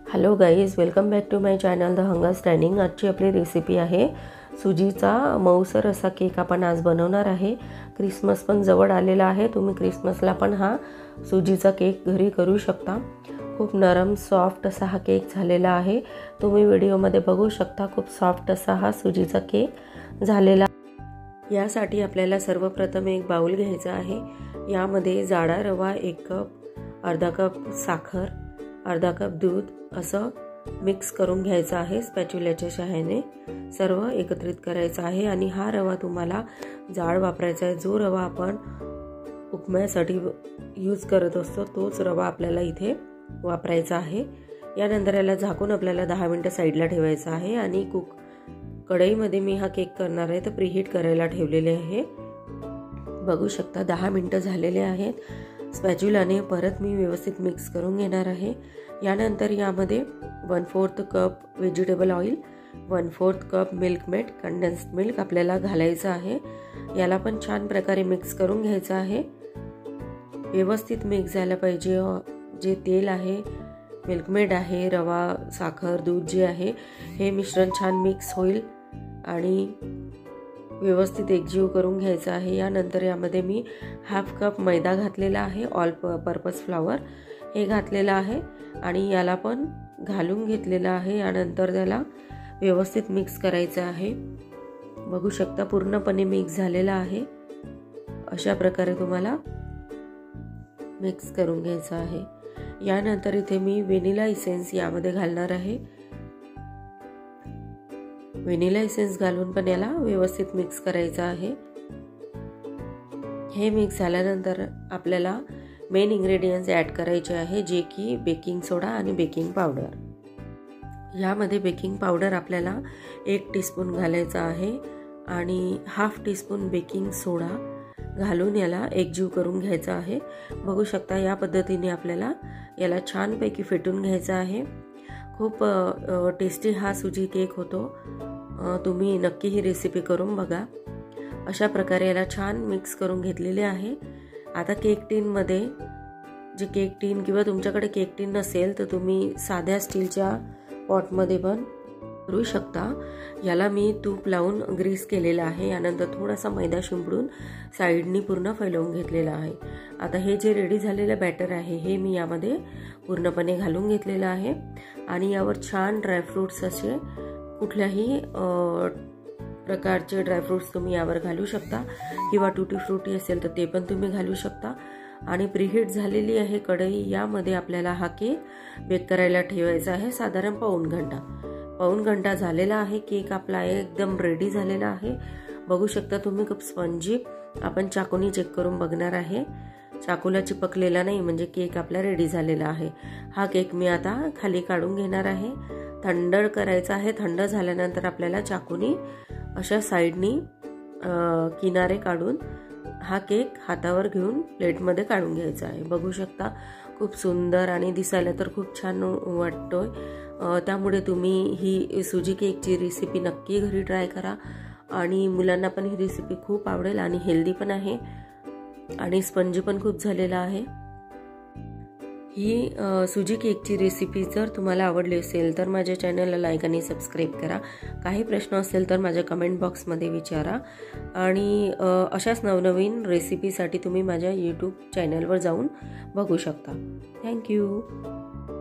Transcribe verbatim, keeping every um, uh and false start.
Hello guys, welcome back to my channel the hunger standing. आजची आपली recipe आहे सुजीचा मऊसर असा केक आपण आज बनवणार आहे। क्रिसमस पण जवळ आलेला आहे, तुम्ही क्रिसमसला पण हा सुजीचा केक घरी करू शकता। खूप नरम सॉफ्ट असा हा केक झालेला आहे, तुम्ही व्हिडिओमध्ये बघू शकता। खूप सॉफ्ट असा हा सुजीचा केक झालेला। यासाठी आपल्याला सर्वप्रथम एक बाउल घ्यायचा आहे। यामध्ये जाडा रवा एक कप, अर्धा कप साखर, अर्धा कप दूध असं मिक्स करून घ्यायचं आहे। स्पॅच्युलाच्या सहाय्याने सर्व एकत्रित करायचं आहे। आणि हा रवा तुम्हाला जाड वापरायचा आहे। जो रवा आपण उपम्यासाठी यूज करत असतो तोच रवा आपल्याला इथे वापरायचा आहे। यानंतर याला झाकून आपल्याला दहा मिनिटं साईडला ठेवायचं आहे। आणि कुक कढईमध्ये मी हा केक करणार आहे तर प्रीहीट करायला ठेवलेले आहे। बघू शकता दहा मिनिटं झालेले आहेत। स्पॅच्युलाने परत मी व्यवस्थित मिक्स करून घेणार आहे। यानंतर यामध्ये one fourth cup vegetable oil, one fourth cup Milkmaid condensed milk आपल्याला घालायचं आहे। याला पण छान प्रकारे मिक्स करून घ्यायचं आहे। व्यवस्थित मिक्स झालं पाहिजे। जे तेल आहे, मिल्क मेड आहे, रवा, साखर, दूध जे आहे हे मिश्रण छान मिक्स होईल आणि व्यवस्थित एकजीव करून घ्यायचं आहे। यानंतर यामध्ये मी हाफ कप मैदा घातलेला आहे, ऑल पर्पज फ्लावर हे घातलेलं आहे आणि याला पण घालून घेतलेलं आहे। यानंतर त्याला व्यवस्थित मिक्स करायचं आहे। बघू शकता पूर्णपणे मिक्स झालेला आहे। अशा प्रकारे तुम्हाला मिक्स करून घ्यायचं आहे। यानंतर इथे मी व्हॅनिला इसेन्स यामध्ये घालणार आहे। व्हॅनिला इसेन्स घालून पण याला व्यवस्थित मिक्स करायचं आहे। हे मिक्स झाल्यानंतर आपल्याला मेन इंग्रेडियंट्स ॲड करायचे आहे, जे की बेकिंग सोडा आणि बेकिंग पावडर। यामध्ये बेकिंग पावडर आपल्याला एक टीस्पून घालायचा आहे आणि हाफ टीस्पून बेकिंग सोडा घालून याला एकजीव करून घ्यायचा आहे। बघू शकता या पद्धतीने आपल्याला याला छानपैकी फेटून घ्यायचा आहे। खूप टेस्टी हा सुजी केक होतो, तुम्ही नक्की ही रेसिपी करून बघा। अशा प्रकारे याला छान मिक्स करून घेतलेले आहे। आता केक टीनमध्ये, जे केक टीन किंवा तुमच्याकडे केक टीन नसेल तर तुम्ही साध्या स्टीलच्या पॉटमध्ये पण करू शकता। याला मी तूप लावून ग्रीस केलेलं आहे। यानंतर थोडासा मैदा शिंपडून साईडनी पूर्ण फैलवून घेतलेला आहे। आता हे जे रेडी झालेलं बॅटर आहे हे मी यामध्ये पूर्णपणे घालून घेतलेलं आहे आणि यावर छान ड्रायफ्रूट्स असे कुठल्याही प्रकारचे ड्रायफ्रूट्स तुम्ही यावर घालू शकता किंवा टुटी फ्रुटी असेल तर ते पण तुम्ही घालू शकता। आणि प्रीहीट झालेली आहे कढई, यामध्ये आपल्याला हा केक बेक करायला ठेवायचा आहे साधारण पाऊण घंटा। पाऊण घंटा झालेला आहे, केक आपला एकदम रेडी झालेला आहे। बघू शकता तुम्ही खूप स्पंजी। आपण चाकूनी चेक करून बघणार आहे, चाकूला चिपकलेला नाही म्हणजे केक आपला रेडी झालेला आहे। हा केक मी आता खाली काढून घेणार आहे, थंड करायचा आहे। थंड झाल्यानंतर आपल्याला चाकूनी अशा साईडनी किनारे काढून हा केक हातावर घेऊन प्लेटमध्ये काढून घ्यायचा आहे। बघू शकता खूप सुंदर आणि दिसायला तर खूप छान वाटतोय। त्यामुळे तुम्ही ही सुजी केकची रेसिपी नक्की घरी ट्राय करा आणि मुलांना पण ही रेसिपी खूप आवडेल आणि हेल्दी पण आहे आणि स्पंजी पण खूप झालेला आहे। ही सुजी केकची रेसिपी जर तुम्हाला आवडली असेल तर माझ्या चॅनलला लाईक आणि सबस्क्राईब करा। काही प्रश्न असेल तर माझ्या कमेंट बॉक्समध्ये विचारा आणि अशाच नवनवीन रेसिपीसाठी तुम्ही माझ्या यूट्यूब चॅनलवर जाऊन बघू शकता। थँक्यू।